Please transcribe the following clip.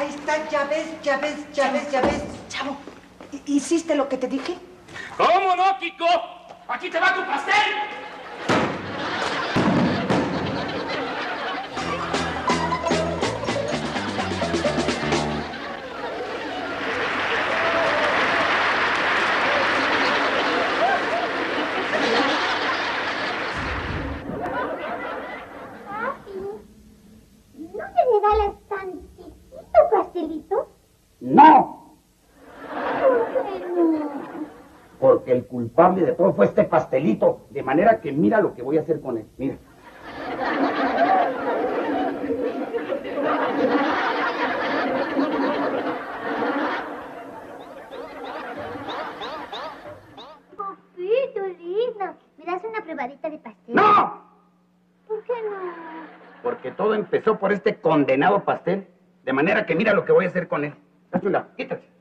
Ahí está, ya ves. Chavo, ¿hiciste lo que te dije? ¿Cómo no, Kiko? ¡Aquí te va tu pastel! ¿No me regalas tantitito pastelito? ¡No! ¿Por qué no? Porque el culpable de todo fue este pastelito. De manera que mira lo que voy a hacer con él. Mira. Papito lindo, ¿me das una probadita de pastel? ¡No! ¿Por qué no? Porque todo empezó por este condenado pastel. De manera que mira lo que voy a hacer con él. Hazte un lado, quítate.